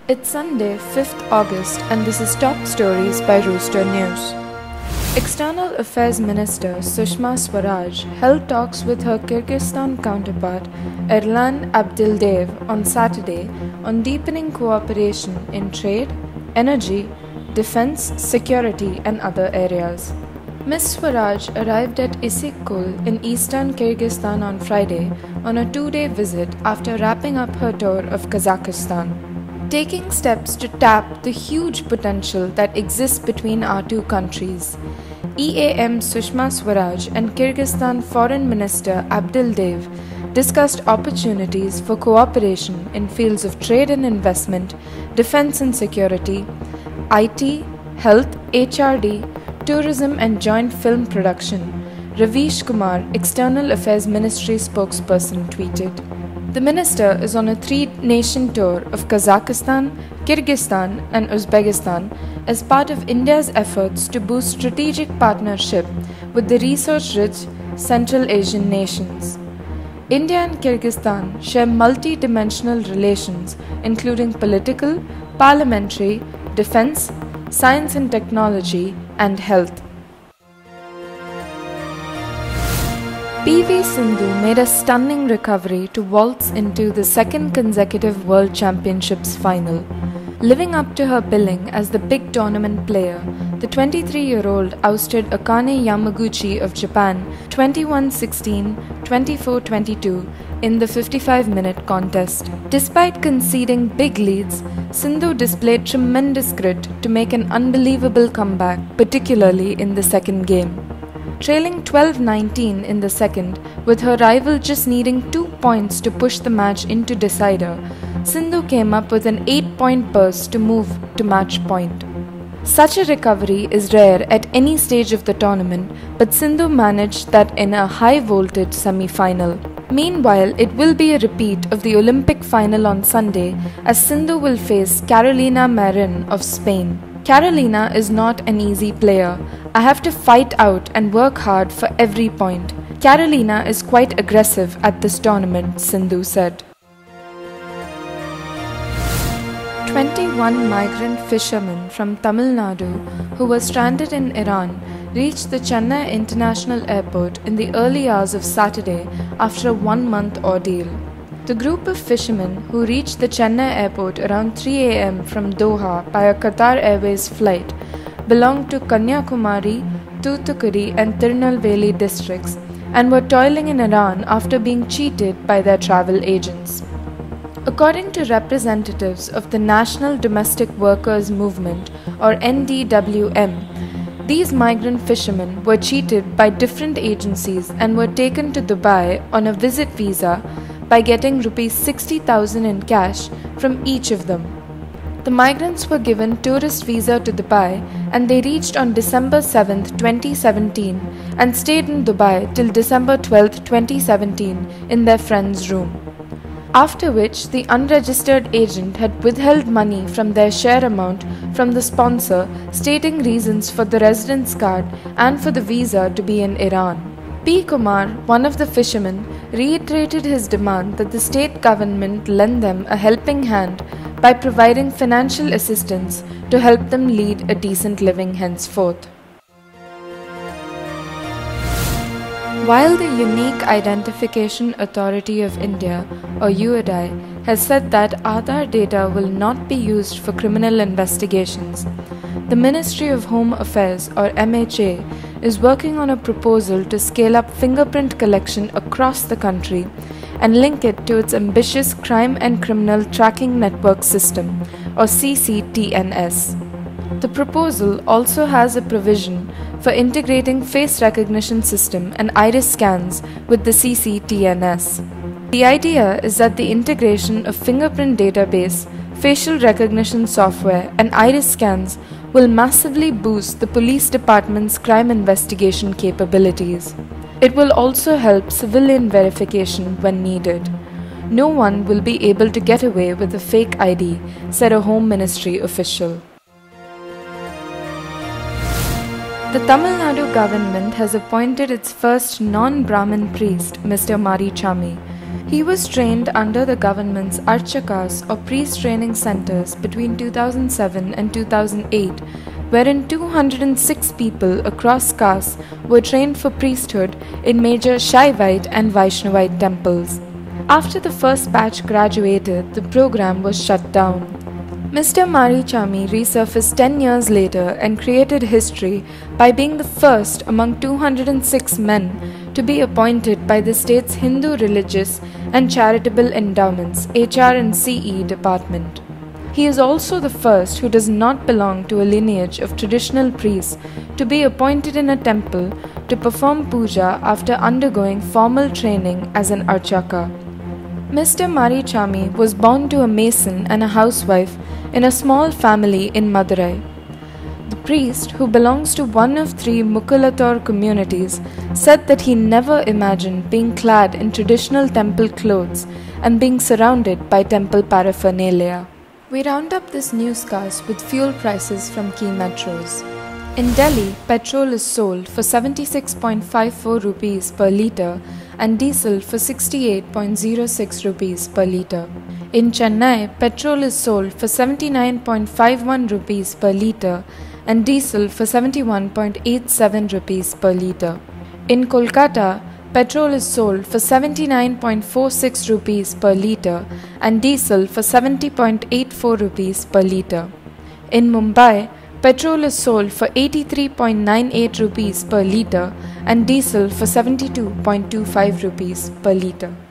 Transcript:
It's Sunday, 5th August, and this is Top Stories by Rooster News. External Affairs Minister Sushma Swaraj held talks with her Kyrgyzstan counterpart Erlan Abdildev on Saturday on deepening cooperation in trade, energy, defense, security, and other areas. Ms. Swaraj arrived at Isikkul in eastern Kyrgyzstan on Friday on a two-day visit after wrapping up her tour of Kazakhstan. Taking steps to tap the huge potential that exists between our two countries, EAM Sushma Swaraj and Kyrgyzstan Foreign Minister Abdildev discussed opportunities for cooperation in fields of trade and investment, defense and security, IT, health, HRD, tourism and joint film production, Ravish Kumar, External Affairs Ministry spokesperson, tweeted. The minister is on a three-nation tour of Kazakhstan, Kyrgyzstan and Uzbekistan as part of India's efforts to boost strategic partnership with the resource-rich Central Asian nations. India and Kyrgyzstan share multi-dimensional relations including political, parliamentary, defense, science and technology, and health. PV Sindhu made a stunning recovery to waltz into the second consecutive World Championships final. Living up to her billing as the big tournament player, the 23-year-old ousted Akane Yamaguchi of Japan 21-16, 24-22 in the 55-minute contest. Despite conceding big leads, Sindhu displayed tremendous grit to make an unbelievable comeback, particularly in the second game. Trailing 12-19 in the second, with her rival just needing 2 points to push the match into decider, Sindhu came up with an 8-point burst to move to match point. Such a recovery is rare at any stage of the tournament, but Sindhu managed that in a high-voltage semi-final. Meanwhile, it will be a repeat of the Olympic final on Sunday as Sindhu will face Carolina Marin of Spain. Carolina is not an easy player. I have to fight out and work hard for every point. Carolina is quite aggressive at this tournament, Sindhu said. 21 migrant fishermen from Tamil Nadu who were stranded in Iran reached the Chennai International Airport in the early hours of Saturday after a one-month ordeal. The group of fishermen who reached the Chennai airport around 3 a.m. from Doha by a Qatar Airways flight belonged to Kanyakumari, Thoothukudi and Tirunelveli districts and were toiling in Iran after being cheated by their travel agents. According to representatives of the National Domestic Workers Movement or NDWM, these migrant fishermen were cheated by different agencies and were taken to Dubai on a visit visa by getting Rs 60,000 in cash from each of them. The migrants were given tourist visa to Dubai and they reached on December 7, 2017 and stayed in Dubai till December 12, 2017 in their friend's room. After which the unregistered agent had withheld money from their share amount from the sponsor, stating reasons for the residence card and for the visa to be in Iran. P. Kumar, one of the fishermen, reiterated his demand that the state government lend them a helping hand by providing financial assistance to help them lead a decent living henceforth. While the Unique Identification Authority of India, or UIDAI, has said that Aadhaar data will not be used for criminal investigations, the Ministry of Home Affairs, or MHA, is working on a proposal to scale up fingerprint collection across the country and link it to its ambitious Crime and Criminal Tracking Network System, or CCTNS. The proposal also has a provision for integrating face recognition system and iris scans with the CCTNS. The idea is that the integration of fingerprint database, facial recognition software and iris scans will massively boost the police department's crime investigation capabilities. It will also help civilian verification when needed. No one will be able to get away with a fake ID, said a Home Ministry official. The Tamil Nadu government has appointed its first non-Brahmin priest, Mr. Marichami. He was trained under the government's Archakas or priest training centers between 2007 and 2008, wherein 206 people across castes were trained for priesthood in major Shaivite and Vaishnavite temples. After the first batch graduated, the program was shut down. Mr. Marichami resurfaced 10 years later and created history by being the first among 206 men to be appointed by the state's Hindu Religious and Charitable Endowments HR&CE department. He is also the first who does not belong to a lineage of traditional priests to be appointed in a temple to perform puja after undergoing formal training as an archaka. Mr. Marichami was born to a mason and a housewife in a small family in Madurai. The priest, who belongs to one of 3 Mukulator communities, said that he never imagined being clad in traditional temple clothes and being surrounded by temple paraphernalia. We round up this newscast with fuel prices from key metros. In Delhi, petrol is sold for 76.54 rupees per litre and diesel for 68.06 rupees per litre. In Chennai, petrol is sold for 79.51 rupees per litre and diesel for 71.87 rupees per litre. In Kolkata, petrol is sold for 79.46 rupees per litre and diesel for 70.84 rupees per litre. In Mumbai, petrol is sold for 83.98 rupees per litre and diesel for 72.25 rupees per litre.